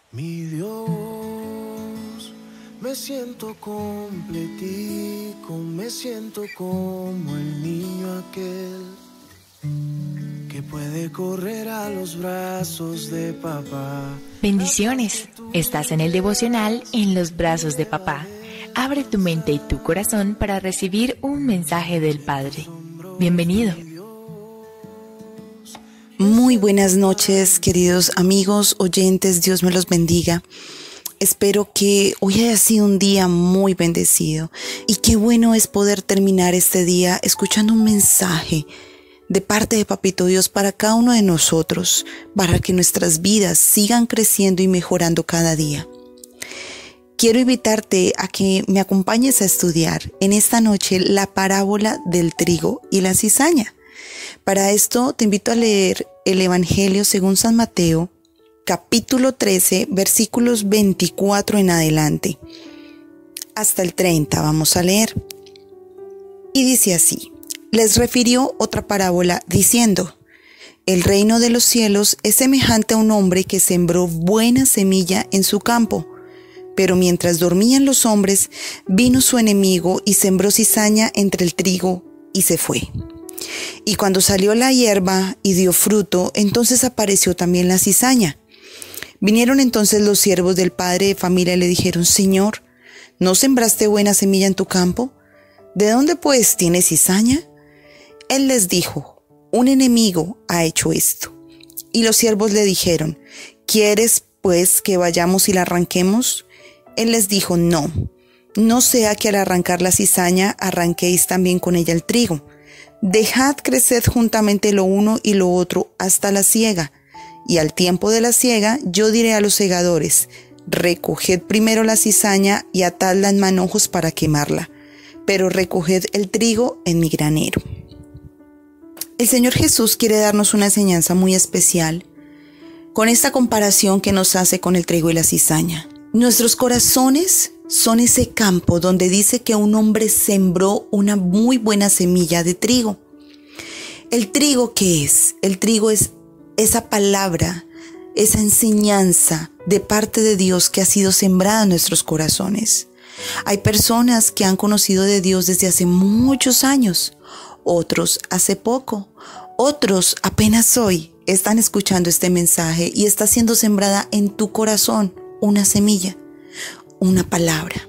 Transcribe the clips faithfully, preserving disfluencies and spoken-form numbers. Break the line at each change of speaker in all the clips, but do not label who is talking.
Mi Dios, me siento completico, me siento como el niño aquel que puede correr a los brazos de papá.
Bendiciones, estás en el devocional En los brazos de papá. Abre tu mente y tu corazón para recibir un mensaje del Padre. Bienvenido.
Muy buenas noches, queridos amigos, oyentes, Dios me los bendiga. Espero que hoy haya sido un día muy bendecido y qué bueno es poder terminar este día escuchando un mensaje de parte de Papito Dios para cada uno de nosotros, para que nuestras vidas sigan creciendo y mejorando cada día. Quiero invitarte a que me acompañes a estudiar en esta noche la parábola del trigo y la cizaña. Para esto te invito a leer el Evangelio según San Mateo, capítulo trece, versículos veinticuatro en adelante. Hasta el treinta vamos a leer. Y dice así: les refirió otra parábola diciendo: el reino de los cielos es semejante a un hombre que sembró buena semilla en su campo. Pero mientras dormían los hombres, vino su enemigo y sembró cizaña entre el trigo y se fue. Y cuando salió la hierba y dio fruto, entonces apareció también la cizaña. Vinieron entonces los siervos del padre de familia y le dijeron: Señor, ¿no sembraste buena semilla en tu campo? ¿De dónde pues tienes cizaña? Él les dijo: un enemigo ha hecho esto. Y los siervos le dijeron: ¿quieres pues que vayamos y la arranquemos? Él les dijo: no, no sea que al arrancar la cizaña arranquéis también con ella el trigo. Dejad crecer juntamente lo uno y lo otro hasta la siega. Y al tiempo de la siega yo diré a los segadores: recoged primero la cizaña y atadla en manojos para quemarla, pero recoged el trigo en mi granero. El Señor Jesús quiere darnos una enseñanza muy especial con esta comparación que nos hace con el trigo y la cizaña. Nuestros corazones son ese campo donde dice que un hombre sembró una muy buena semilla de trigo. ¿El trigo qué es? El trigo es esa palabra, esa enseñanza de parte de Dios que ha sido sembrada en nuestros corazones. Hay personas que han conocido de Dios desde hace muchos años, otros hace poco, otros apenas hoy están escuchando este mensaje y está siendo sembrada en tu corazón una semilla, una palabra.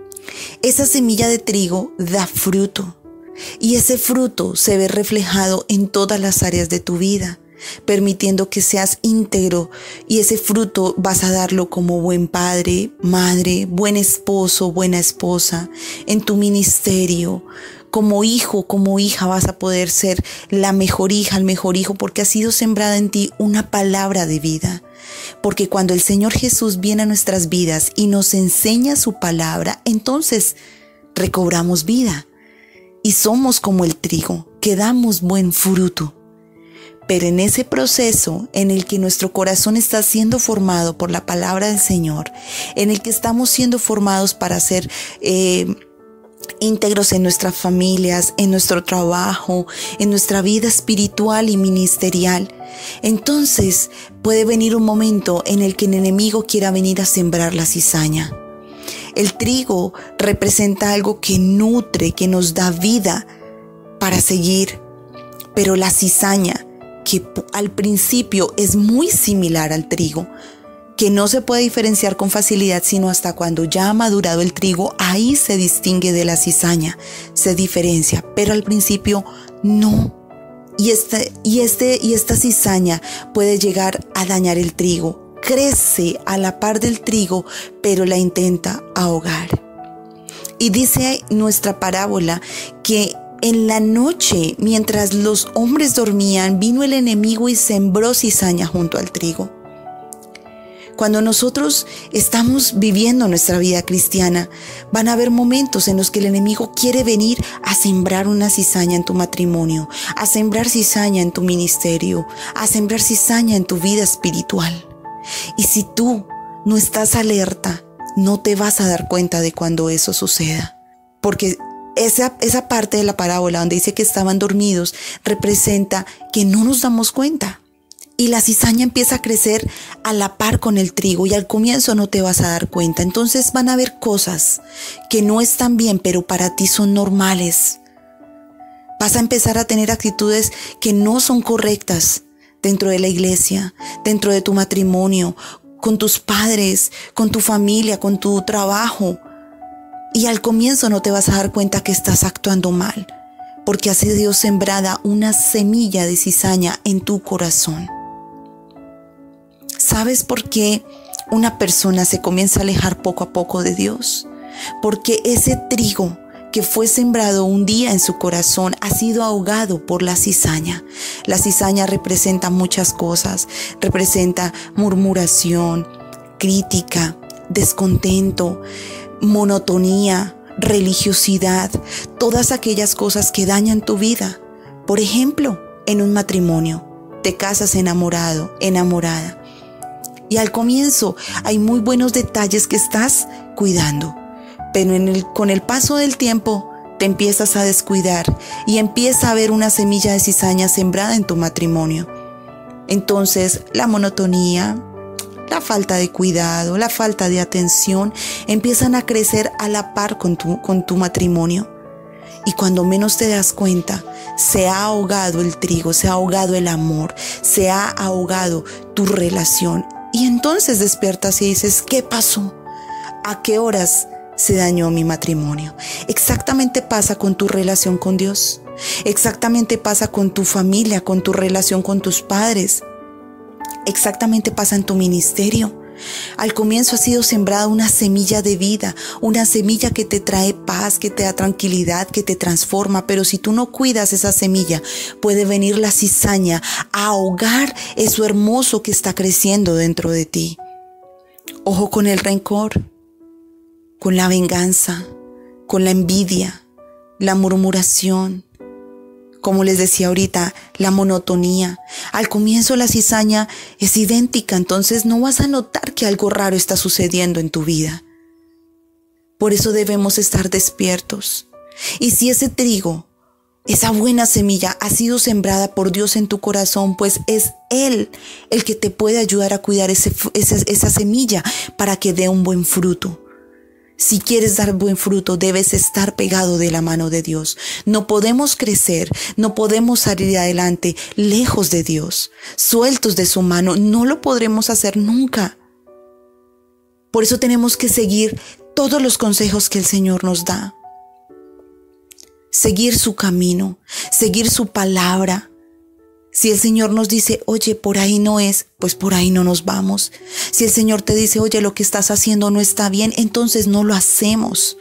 Esa semilla de trigo da fruto y ese fruto se ve reflejado en todas las áreas de tu vida, permitiendo que seas íntegro, y ese fruto vas a darlo como buen padre, madre, buen esposo, buena esposa, en tu ministerio. Como hijo, como hija vas a poder ser la mejor hija, el mejor hijo, porque ha sido sembrada en ti una palabra de vida. Porque cuando el Señor Jesús viene a nuestras vidas y nos enseña su palabra, entonces recobramos vida y somos como el trigo, que damos buen fruto. Pero en ese proceso en el que nuestro corazón está siendo formado por la palabra del Señor, en el que estamos siendo formados para ser eh, íntegros en nuestras familias, en nuestro trabajo, en nuestra vida espiritual y ministerial, entonces puede venir un momento en el que el enemigo quiera venir a sembrar la cizaña. El trigo representa algo que nutre, que nos da vida para seguir, pero la cizaña, que al principio es muy similar al trigo, que no se puede diferenciar con facilidad sino hasta cuando ya ha madurado el trigo, ahí se distingue de la cizaña, se diferencia, pero al principio no. Y, este, y, este, y esta cizaña puede llegar a dañar el trigo, crece a la par del trigo, pero la intenta ahogar. Y dice nuestra parábola que en la noche, mientras los hombres dormían, vino el enemigo y sembró cizaña junto al trigo. Cuando nosotros estamos viviendo nuestra vida cristiana, van a haber momentos en los que el enemigo quiere venir a sembrar una cizaña en tu matrimonio, a sembrar cizaña en tu ministerio, a sembrar cizaña en tu vida espiritual. Y si tú no estás alerta, no te vas a dar cuenta de cuando eso suceda. Porque esa, esa parte de la parábola donde dice que estaban dormidos representa que no nos damos cuenta. Y la cizaña empieza a crecer a la par con el trigo y al comienzo no te vas a dar cuenta. Entonces van a haber cosas que no están bien, pero para ti son normales. Vas a empezar a tener actitudes que no son correctas dentro de la iglesia, dentro de tu matrimonio, con tus padres, con tu familia, con tu trabajo. Y al comienzo no te vas a dar cuenta que estás actuando mal, porque ha sido sembrada una semilla de cizaña en tu corazón. ¿Sabes por qué una persona se comienza a alejar poco a poco de Dios? Porque ese trigo que fue sembrado un día en su corazón ha sido ahogado por la cizaña. La cizaña representa muchas cosas. Representa murmuración, crítica, descontento, monotonía, religiosidad, todas aquellas cosas que dañan tu vida. Por ejemplo, en un matrimonio, te casas enamorado, enamorada. Y al comienzo hay muy buenos detalles que estás cuidando, pero en el, con el paso del tiempo te empiezas a descuidar y empieza a haber una semilla de cizaña sembrada en tu matrimonio. Entonces la monotonía, la falta de cuidado, la falta de atención empiezan a crecer a la par con tu, con tu matrimonio. Y cuando menos te das cuenta, se ha ahogado el trigo, se ha ahogado el amor, se ha ahogado tu relación. Y entonces despiertas y dices, ¿qué pasó? ¿A qué horas se dañó mi matrimonio? Exactamente pasa con tu relación con Dios. Exactamente pasa con tu familia, con tu relación con tus padres. Exactamente pasa en tu ministerio. Al comienzo ha sido sembrada una semilla de vida, una semilla que te trae paz, que te da tranquilidad, que te transforma. Pero si tú no cuidas esa semilla, puede venir la cizaña a ahogar eso hermoso que está creciendo dentro de ti. Ojo con el rencor, con la venganza, con la envidia, la murmuración. Como les decía ahorita, la monotonía. Al comienzo la cizaña es idéntica, entonces no vas a notar que algo raro está sucediendo en tu vida. Por eso debemos estar despiertos. Y si ese trigo, esa buena semilla ha sido sembrada por Dios en tu corazón, pues es Él el que te puede ayudar a cuidar ese, esa, esa semilla para que dé un buen fruto. Si quieres dar buen fruto, debes estar pegado de la mano de Dios. No podemos crecer, no podemos salir adelante lejos de Dios, sueltos de su mano. No lo podremos hacer nunca. Por eso tenemos que seguir todos los consejos que el Señor nos da. Seguir su camino, seguir su palabra. Si el Señor nos dice, oye, por ahí no es, pues por ahí no nos vamos. Si el Señor te dice, oye, lo que estás haciendo no está bien, entonces no lo hacemos.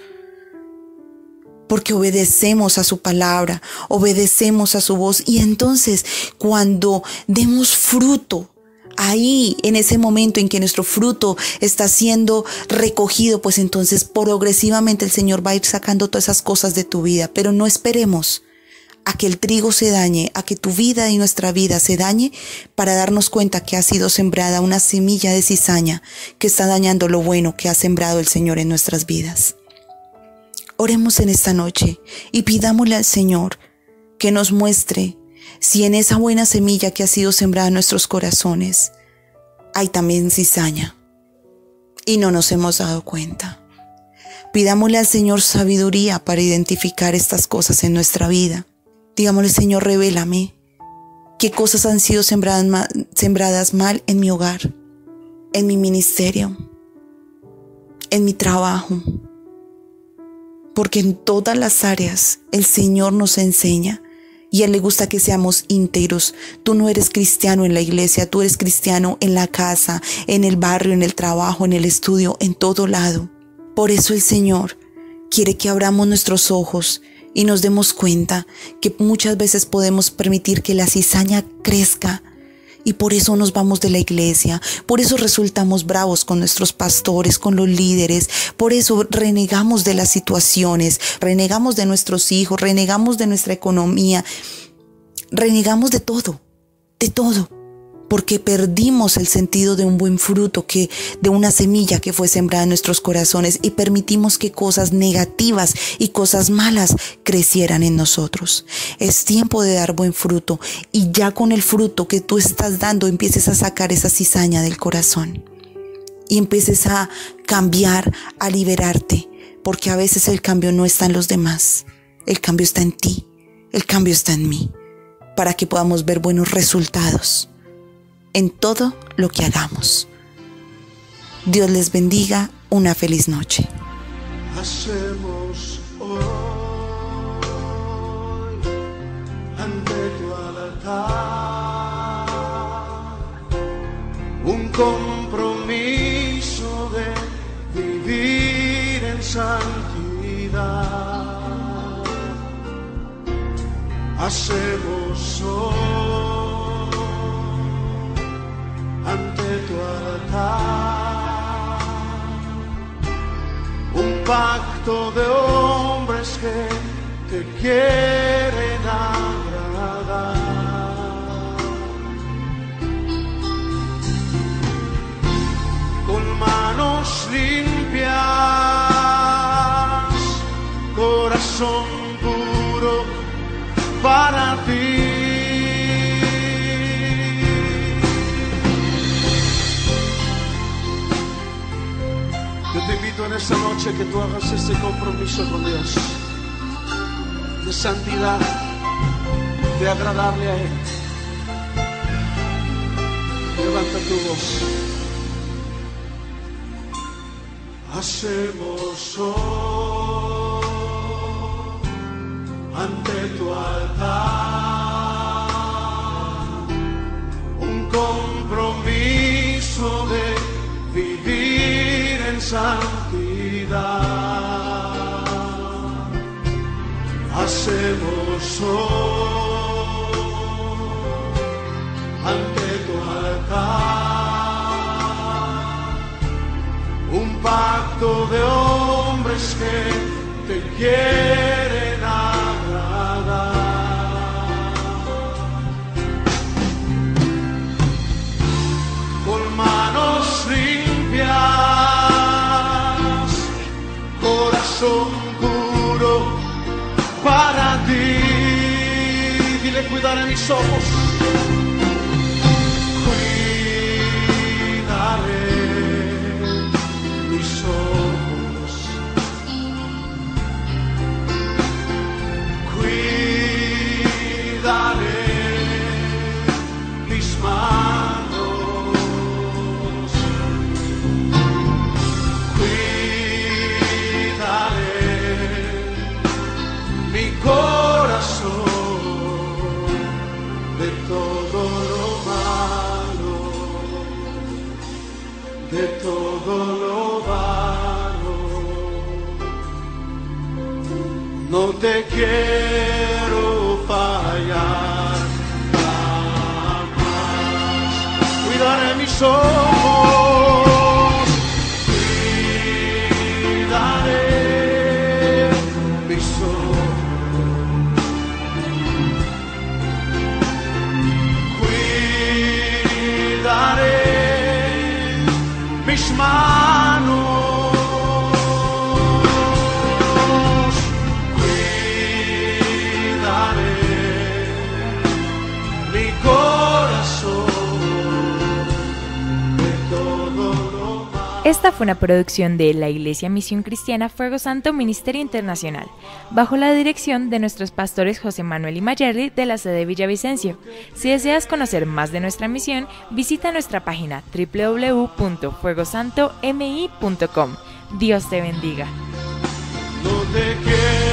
Porque obedecemos a su palabra, obedecemos a su voz. Y entonces, cuando demos fruto, ahí, en ese momento en que nuestro fruto está siendo recogido, pues entonces progresivamente el Señor va a ir sacando todas esas cosas de tu vida. Pero no esperemos a que el trigo se dañe, a que tu vida y nuestra vida se dañe para darnos cuenta que ha sido sembrada una semilla de cizaña que está dañando lo bueno que ha sembrado el Señor en nuestras vidas. Oremos en esta noche y pidámosle al Señor que nos muestre si en esa buena semilla que ha sido sembrada en nuestros corazones hay también cizaña y no nos hemos dado cuenta. Pidámosle al Señor sabiduría para identificar estas cosas en nuestra vida. Digámosle, Señor, revélame qué cosas han sido sembradas mal, sembradas mal en mi hogar, en mi ministerio, en mi trabajo. Porque en todas las áreas el Señor nos enseña y a Él le gusta que seamos íntegros. Tú no eres cristiano en la iglesia, tú eres cristiano en la casa, en el barrio, en el trabajo, en el estudio, en todo lado. Por eso el Señor quiere que abramos nuestros ojos y nos demos cuenta que muchas veces podemos permitir que la cizaña crezca y por eso nos vamos de la iglesia, por eso resultamos bravos con nuestros pastores, con los líderes, por eso renegamos de las situaciones, renegamos de nuestros hijos, renegamos de nuestra economía, renegamos de todo, de todo, porque perdimos el sentido de un buen fruto, que, de una semilla que fue sembrada en nuestros corazones, y permitimos que cosas negativas y cosas malas crecieran en nosotros. Es tiempo de dar buen fruto, y ya con el fruto que tú estás dando empieces a sacar esa cizaña del corazón y empieces a cambiar, a liberarte, porque a veces el cambio no está en los demás, el cambio está en ti, el cambio está en mí, para que podamos ver buenos resultados en todo lo que hagamos. Dios les bendiga, una feliz noche.
Hacemos hoy ante tu altar un compromiso de vivir en santidad. Hacemos hoy ante tu altar un pacto de hombres que te quieren agradar. Con manos limpias, corazón puro para ti. Yo te invito en esta noche que tú hagas este compromiso con Dios, de santidad, de agradarle a Él. Levanta tu voz. Hacemos hoy ante tu altar un compromiso de vivir en santidad. Hacemos hoy ante tu altar un pacto de hombres que te quieren agradar. Con manos limpias, corazón puro para ti. Dile: cuidaré mis ojos, cuidaré mis ojos, cuidaré mis manos, cuidaré mi corazón de todo lo malo, de todo lo malo. No te quiero fallar jamás. Cuidaré mis ojos, cuidaré mis ojos, cuidaré mis manos, cuidaré mi corazón de todo lo malo.
Esta fue una producción de la Iglesia Misión Cristiana Fuego Santo Ministerio Internacional, bajo la dirección de nuestros pastores José Manuel y Mayerly de la sede Villavicencio. Si deseas conocer más de nuestra misión, visita nuestra página doble u doble u doble u punto fuego santo m i punto com. Dios te bendiga.
No te quiero